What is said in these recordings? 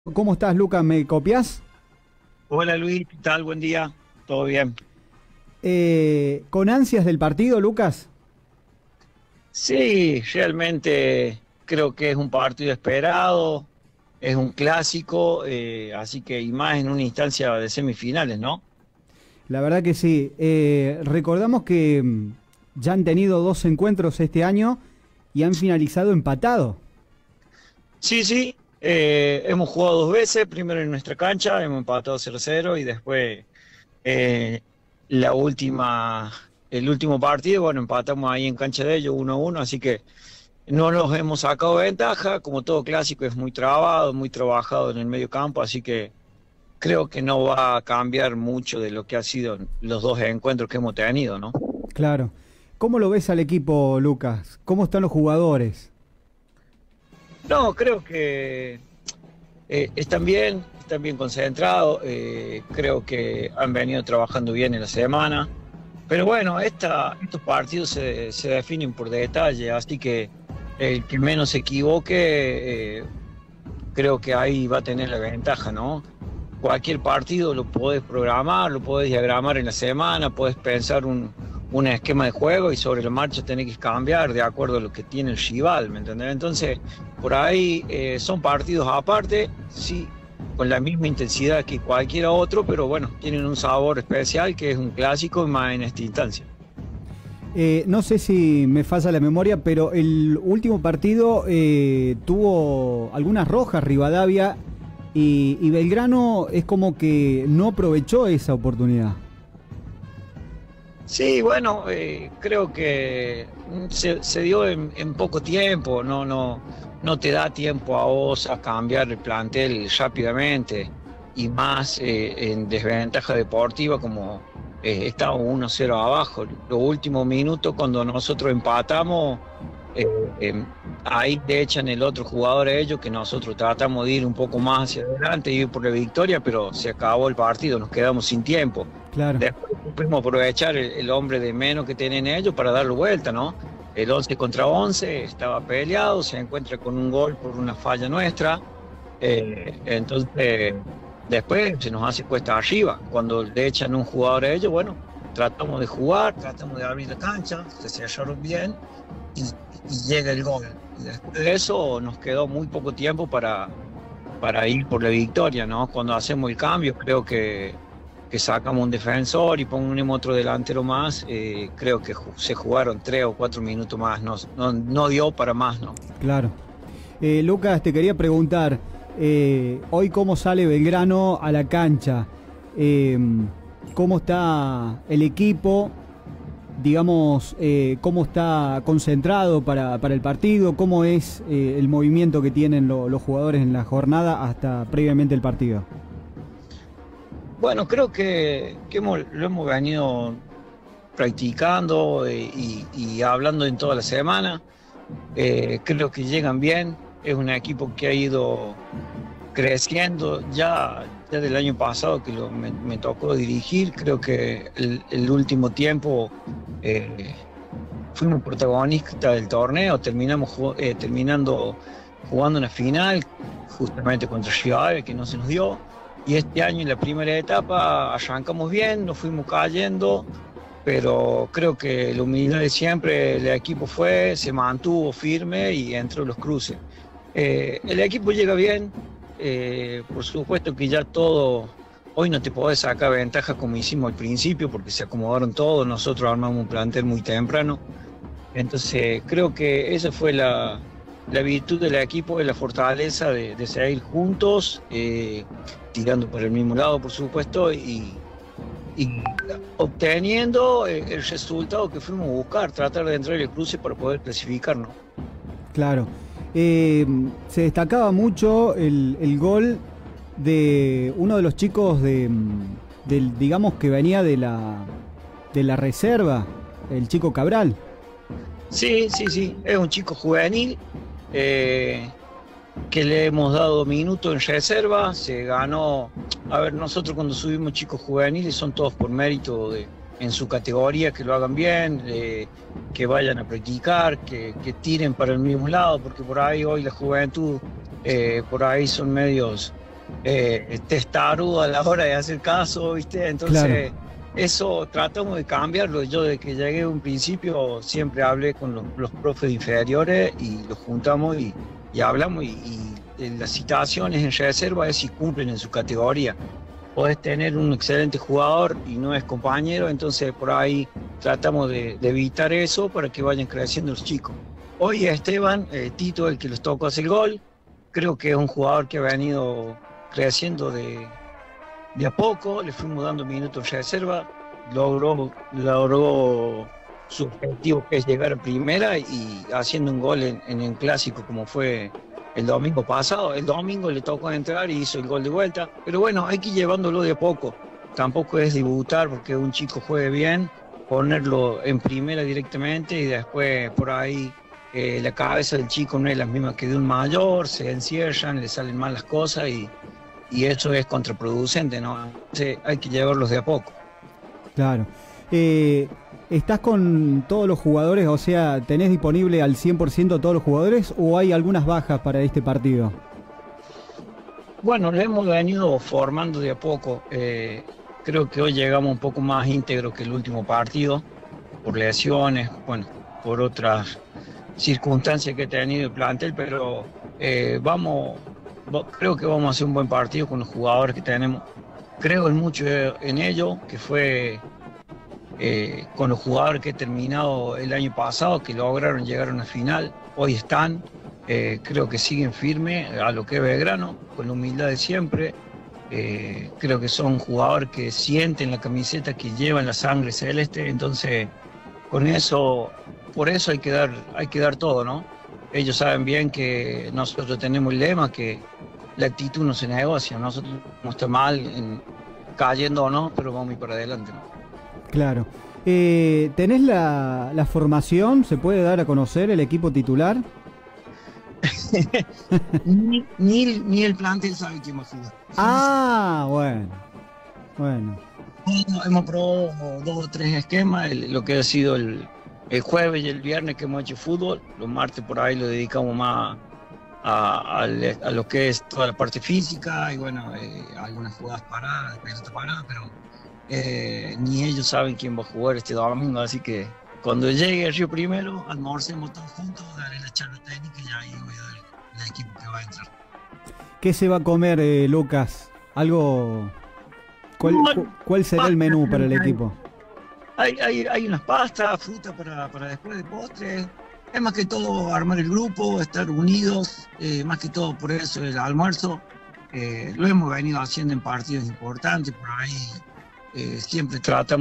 ¿Cómo estás, Lucas? ¿Me copias? Hola Luis, ¿qué tal? Buen día. ¿Todo bien? ¿Con ansias del partido, Lucas? Sí, realmente creo que es un partido esperado, es un clásico, así que y más en una instancia de semifinales, ¿no? La verdad que sí. Recordamos que ya han tenido dos encuentros este año y han finalizado empatados. Sí, sí, hemos jugado dos veces, primero en nuestra cancha, hemos empatado 0-0 y después eh, la última, el último partido, bueno, empatamos ahí en cancha de ellos 1-1, así que no nos hemos sacado ventaja, como todo clásico es muy trabado, muy trabajado en el medio campo, así que creo que no va a cambiar mucho de lo que ha sido los dos encuentros que hemos tenido, ¿no? Claro. ¿Cómo lo ves al equipo, Lucas? ¿Cómo están los jugadores? No, creo que están bien concentrados, creo que han venido trabajando bien en la semana, pero bueno, estos partidos se definen por detalle, así que el que menos se equivoque, creo que ahí va a tener la ventaja, ¿no? Cualquier partido lo podés programar, lo podés diagramar en la semana, podés pensar un esquema de juego y sobre la marcha tenés que cambiar de acuerdo a lo que tiene el rival, ¿me entendés? Entonces, por ahí son partidos aparte, sí, con la misma intensidad que cualquiera otro, pero bueno, tienen un sabor especial que es un clásico y más en esta instancia. No sé si me falla la memoria, pero el último partido tuvo algunas rojas Rivadavia y Belgrano es como que no aprovechó esa oportunidad. Sí, bueno, creo que se dio en poco tiempo, no te da tiempo a vos a cambiar el plantel rápidamente y más en desventaja deportiva como estaba 1-0 abajo. Los últimos minutos cuando nosotros empatamos, eh, eh, ahí te echan el otro jugador a ellos que nosotros tratamos de ir un poco más hacia adelante y ir por la victoria, pero se acabó el partido, nos quedamos sin tiempo. Claro. Después pudimos aprovechar el hombre de menos que tienen ellos para darle vuelta, ¿no? El 11 contra 11 estaba peleado, se encuentra con un gol por una falla nuestra. Entonces, después se nos hace cuesta arriba. Cuando le echan un jugador a ellos, bueno, tratamos de jugar, tratamos de abrir la cancha, se cerraron bien y, y llega el gol. Y después de eso nos quedó muy poco tiempo para ir por la victoria, ¿no? Cuando hacemos el cambio, creo que sacamos un defensor y ponemos otro delantero más, creo que se jugaron 3 o 4 minutos más, no dio para más, ¿no? Claro. Lucas, te quería preguntar, hoy cómo sale Belgrano a la cancha. Eh, ¿Cómo está el equipo? Digamos, cómo está concentrado para el partido, cómo es el movimiento que tienen los jugadores en la jornada hasta previamente el partido. Bueno, creo que lo hemos venido practicando y hablando en toda la semana. Creo que llegan bien. Es un equipo que ha ido creciendo ya del año pasado que me tocó dirigir. Creo que el último tiempo eh, fuimos protagonistas del torneo. Terminando jugando una final justamente contra Rivadavia que no se nos dio. Y este año en la primera etapa arrancamos bien, nos fuimos cayendo, pero creo que la humildad de siempre, el equipo se mantuvo firme y entró los cruces. El equipo llega bien, por supuesto que ya todo, hoy no te podés sacar ventaja como hicimos al principio porque se acomodaron todos, nosotros armamos un plantel muy temprano, entonces creo que esa fue la virtud del equipo, es la fortaleza de seguir juntos, tirando por el mismo lado por supuesto y obteniendo el resultado que fuimos a buscar, tratar de entrar en el cruce para poder clasificarnos. Claro. Se destacaba mucho el gol de uno de los chicos digamos que venía de la reserva, el chico Cabral. Sí, sí, sí, es un chico juvenil eh, que le hemos dado minutos en reserva, se ganó, a ver, nosotros cuando subimos chicos juveniles son todos por mérito en su categoría, que lo hagan bien, que vayan a practicar, que tiren para el mismo lado, porque por ahí hoy la juventud, por ahí son medios testarudo a la hora de hacer caso, ¿viste? Claro, Entonces, eso tratamos de cambiarlo. Yo de que llegué a un principio siempre hablé con los profes inferiores y los juntamos y hablamos y en las citaciones en reserva es si cumplen en su categoría. Podés tener un excelente jugador y no es compañero, entonces por ahí tratamos de evitar eso para que vayan creciendo los chicos. Hoy Esteban, Tito, el que les tocó hacer el gol, creo que es un jugador que ha venido creciendo de a poco, le fuimos dando minutos de reserva, logró su objetivo que es llegar a primera y haciendo un gol en el clásico como fue el domingo pasado. El domingo le tocó entrar y hizo el gol de vuelta, pero bueno, hay que ir llevándolo de a poco, tampoco es debutar porque un chico juegue bien, ponerlo en primera directamente y después por ahí la cabeza del chico no es la misma que de un mayor, se encierran, le salen mal las cosas y eso es contraproducente, ¿no? Entonces hay que llevarlos de a poco. claro. ¿Estás con todos los jugadores? O sea, ¿tenés disponible al 100% todos los jugadores o hay algunas bajas para este partido? Bueno, lo hemos venido formando de a poco. Creo que hoy llegamos un poco más íntegro que el último partido, por lesiones, bueno, por otras circunstancias que ha tenido el plantel, pero creo que vamos a hacer un buen partido con los jugadores que tenemos. Creo en mucho en ello, que fue con los jugadores que he terminado el año pasado, que lograron llegar a una final, hoy están, creo que siguen firmes a lo que es Belgrano, con la humildad de siempre. Creo que son jugadores que sienten la camiseta, que llevan la sangre celeste, entonces con eso, por eso hay que dar todo, ¿no? Ellos saben bien que nosotros tenemos el lema que la actitud no se negocia, nosotros no está mal cayendo o no, pero vamos a ir para adelante, ¿no? Claro. ¿Tenés la formación? ¿Se puede dar a conocer el equipo titular? ni el plantel sabe quién va a jugar. Ah, bueno. Bueno. Hemos probado 2 o 3 esquemas, lo que ha sido el jueves y el viernes que hemos hecho fútbol, los martes por ahí lo dedicamos más a lo que es toda la parte física y bueno, algunas jugadas paradas, pelota parada, pero ni ellos saben quién va a jugar este domingo, así que cuando llegue el Río Primero, almorcemos todos juntos, daré la charla técnica y ahí voy a dar el equipo que va a entrar. ¿Qué se va a comer, Lucas? ¿Algo? ¿Cuál será el menú para el equipo? Hay unas pastas, fruta para después de postre. Es más que todo armar el grupo, estar unidos, más que todo por eso el almuerzo. Lo hemos venido haciendo en partidos importantes, por ahí siempre trato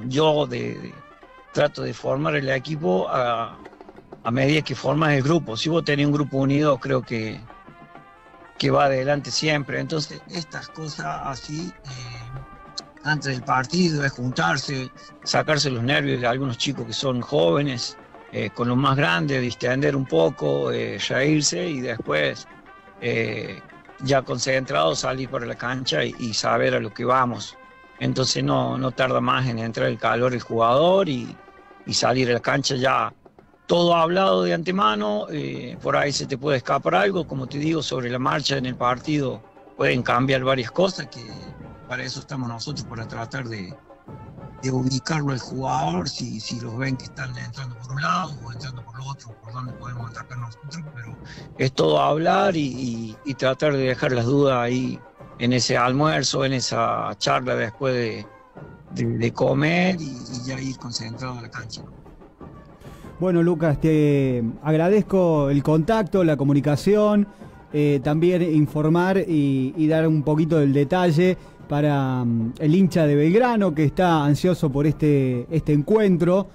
de formar el equipo a medida que formas el grupo. Si vos tenés un grupo unido, creo que va adelante siempre. Entonces, estas cosas así, antes del partido, es juntarse, sacarse los nervios de algunos chicos que son jóvenes, con los más grandes, distender un poco, reírse y después, ya concentrados, salir para la cancha y saber a lo que vamos. Entonces no tarda más en entrar el calor el jugador y salir a la cancha ya todo hablado de antemano. Por ahí se te puede escapar algo, como te digo, sobre la marcha en el partido pueden cambiar varias cosas, que para eso estamos nosotros, para tratar de ubicarlo al jugador, si los ven que están entrando por un lado o entrando por el otro, por donde podemos atacar nosotros, pero es todo hablar y tratar de dejar las dudas ahí en ese almuerzo, en esa charla después de comer y ya ir concentrado en la cancha. Bueno, Lucas, te agradezco el contacto, la comunicación, también informar y dar un poquito del detalle para el hincha de Belgrano que está ansioso por este encuentro.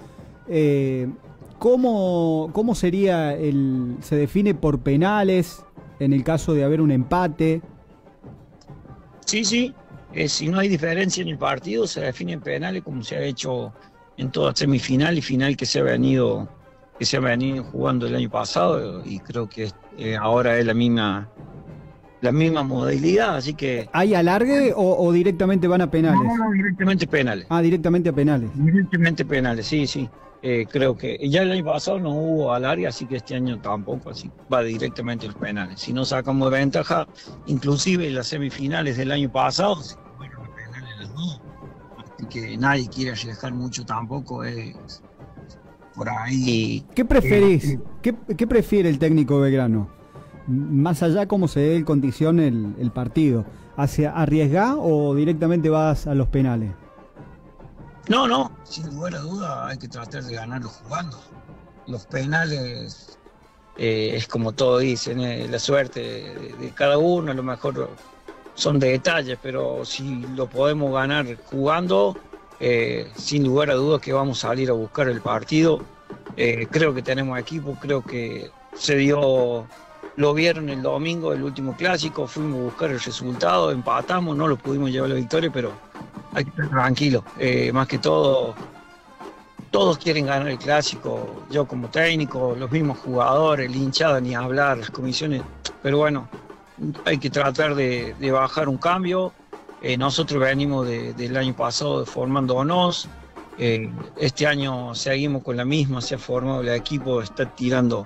¿Cómo sería se define por penales en el caso de haber un empate? Sí, si no hay diferencia en el partido, se define en penales como se ha hecho en toda semifinal y final que se ha venido jugando el año pasado, y creo que ahora es la misma la misma modalidad, así que... ¿Hay alargue o directamente van a penales? No, directamente penales. Ah, directamente a penales. Directamente penales, sí, sí. Creo que ya el año pasado no hubo alargue, así que este año tampoco, así va directamente a los penales. Si no sacamos ventaja, inclusive en las semifinales del año pasado, se fueron a penales las dos. Así que nadie quiere arriesgar mucho tampoco, por ahí. ¿Qué preferís? ¿Qué prefiere el técnico Belgrano? Más allá cómo se dé en condición el partido, ¿hacia arriesgar o directamente vas a los penales? No, no, sin lugar a duda hay que tratar de ganarlo jugando. Los penales es como todos dicen, la suerte de cada uno, a lo mejor son de detalles, pero si lo podemos ganar jugando, sin lugar a dudas que vamos a salir a buscar el partido. Creo que tenemos equipo, creo que se dio, lo vieron el domingo, el último clásico, fuimos a buscar el resultado, empatamos, no lo pudimos llevar a la victoria, pero hay que estar tranquilo. Más que todo, todos quieren ganar el clásico, yo como técnico, los mismos jugadores, el hinchada ni hablar, las comisiones, pero bueno, hay que tratar de bajar un cambio. Nosotros venimos del año pasado formándonos. Este año seguimos con la misma, se ha formado el equipo, está tirando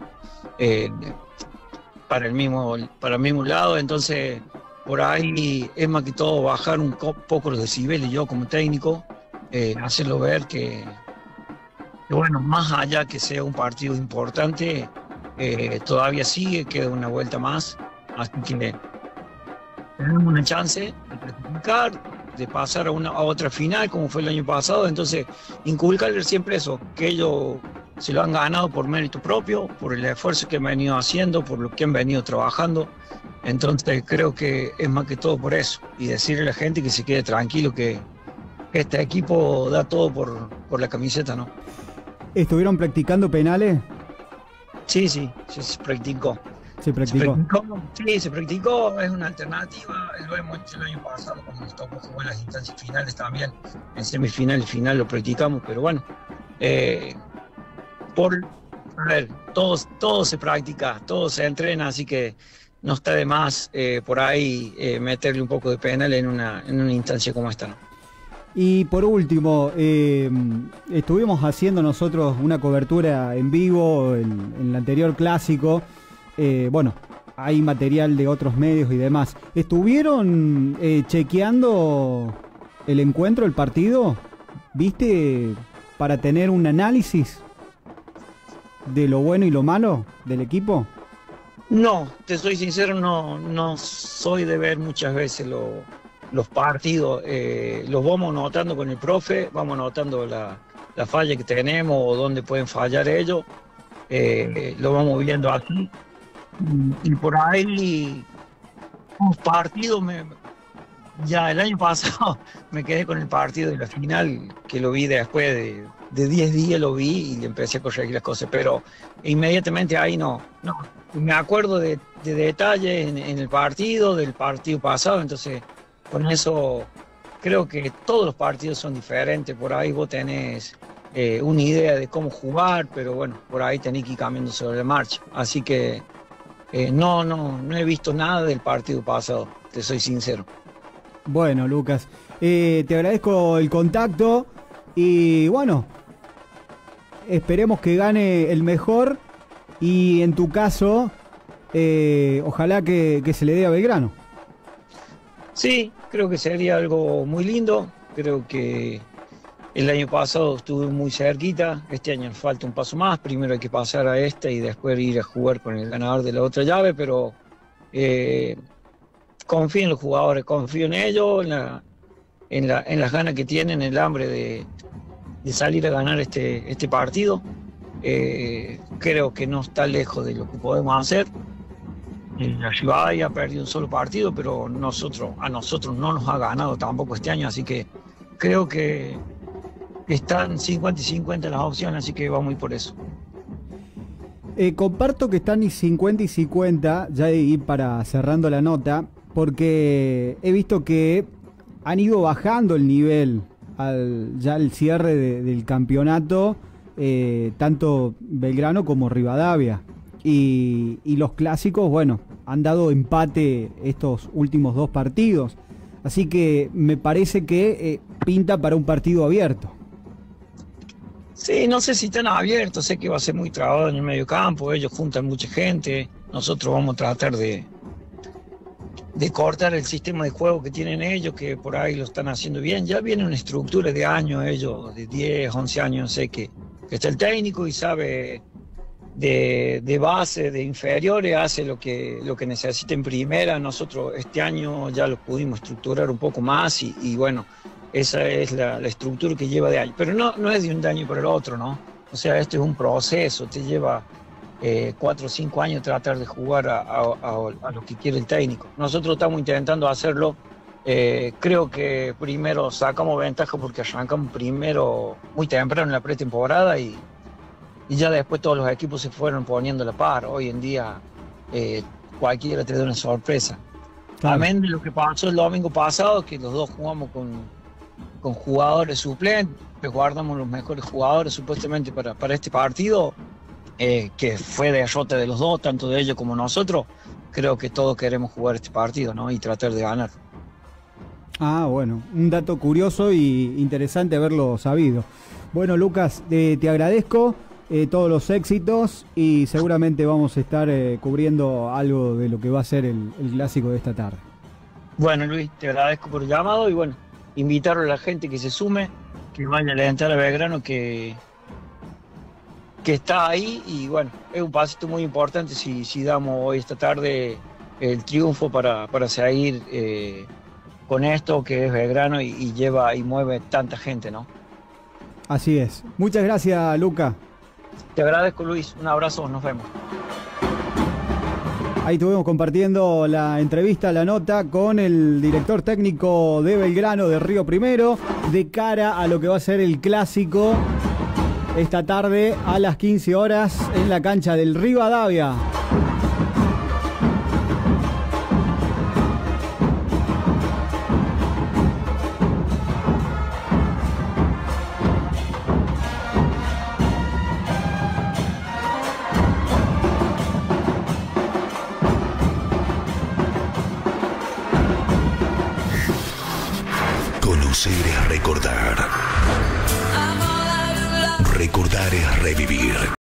para el mismo lado, entonces por ahí es más que todo bajar un poco los decibeles yo como técnico, hacerlo ver que bueno, más allá que sea un partido importante, todavía sigue, queda una vuelta más, así que tenemos una chance de clasificar, de pasar a otra final como fue el año pasado, entonces inculcarles siempre eso, que ellos se lo han ganado por mérito propio, por el esfuerzo que han venido haciendo, por lo que han venido trabajando, entonces creo que es más que todo por eso, y decirle a la gente que se quede tranquilo, que este equipo da todo por la camiseta, ¿no? ¿Estuvieron practicando penales? Sí, sí, se practicó. ¿Se practicó? Sí, se practicó, es una alternativa, lo hemos hecho el año pasado cuando nos tocó jugar las instancias finales también, en semifinal y final lo practicamos, pero bueno, a ver, todo se practica, todo se entrena, así que no está de más por ahí meterle un poco de penal en una instancia como esta, ¿no? Y por último, estuvimos haciendo nosotros una cobertura en vivo en el anterior clásico. Bueno, hay material de otros medios y demás. ¿Estuvieron chequeando el encuentro, el partido? ¿Viste? Para tener un análisis de lo bueno y lo malo del equipo. No, te soy sincero, no soy de ver muchas veces los partidos. Los vamos notando con el profe, vamos notando la falla que tenemos o dónde pueden fallar ellos. Lo vamos viendo aquí. Y por ahí, un partido, ya el año pasado me quedé con el partido de la final, que lo vi después de 10 días, lo vi y le empecé a corregir las cosas, pero inmediatamente ahí no. Me acuerdo de detalles en el partido, del partido pasado, entonces con eso creo que todos los partidos son diferentes, por ahí vos tenés una idea de cómo jugar, pero bueno, por ahí tenés que ir cambiando sobre la marcha, así que no he visto nada del partido pasado, te soy sincero. Bueno, Lucas, te agradezco el contacto y bueno, esperemos que gane el mejor y en tu caso, ojalá que se le dé a Belgrano. Sí, creo que sería algo muy lindo, creo que el año pasado estuve muy cerquita, este año falta un paso más, primero hay que pasar a esta y después ir a jugar con el ganador de la otra llave, pero confío en los jugadores, confío en ellos, en las ganas que tienen, el hambre de salir a ganar este partido. Creo que no está lejos de lo que podemos hacer. La Rivadavia ha perdido un solo partido, pero a nosotros no nos ha ganado tampoco este año, así que creo que están 50 y 50 las opciones, así que vamos a ir por eso. Comparto que están 50 y 50, ya de ir para cerrando la nota, porque he visto que han ido bajando el nivel ya al cierre del campeonato, tanto Belgrano como Rivadavia. y los clásicos, bueno, han dado empate estos últimos 2 partidos. Así que me parece que pinta para un partido abierto. Sí, no sé si están abiertos, sé que va a ser muy trabado en el medio campo, ellos juntan mucha gente, nosotros vamos a tratar de cortar el sistema de juego que tienen ellos, que por ahí lo están haciendo bien. Ya viene una estructura de años, ellos de 10, 11 años, sé que está el técnico y sabe de base, de inferiores, hace lo que necesita en primera. Nosotros este año ya lo pudimos estructurar un poco más y bueno, esa es la estructura que lleva de año. Pero no es de un año para el otro, ¿no? O sea, esto es un proceso, te lleva 4 o 5 años tratar de jugar a lo que quiere el técnico. Nosotros estamos intentando hacerlo. Creo que primero sacamos ventaja porque arrancamos primero muy temprano en la pretemporada y ya después todos los equipos se fueron poniendo a la par. Hoy en día cualquiera te da una sorpresa. Claro. Amén de lo que pasó el domingo pasado, que los dos jugamos con jugadores suplentes, guardamos los mejores jugadores supuestamente para este partido, que fue derrota de los dos, tanto de ellos como nosotros. Creo que todos queremos jugar este partido, ¿no? Y tratar de ganar. Ah, bueno, un dato curioso y interesante haberlo sabido. Bueno, Lucas, te agradezco todos los éxitos y seguramente vamos a estar cubriendo algo de lo que va a ser el clásico de esta tarde. Bueno, Luis, te agradezco por el llamado y bueno, invitar a la gente que se sume, que vaya a alentar a Belgrano, que está ahí y bueno, es un pasito muy importante si damos hoy esta tarde el triunfo para seguir con esto que es Belgrano y lleva y mueve tanta gente, ¿no? Así es. Muchas gracias, Luca. Te agradezco, Luis. Un abrazo, nos vemos. Ahí estuvimos compartiendo la entrevista, la nota con el director técnico de Belgrano, de Río Primero, de cara a lo que va a ser el clásico esta tarde a las 15 horas en la cancha del Rivadavia. Conocer es recordar. Recordar es revivir.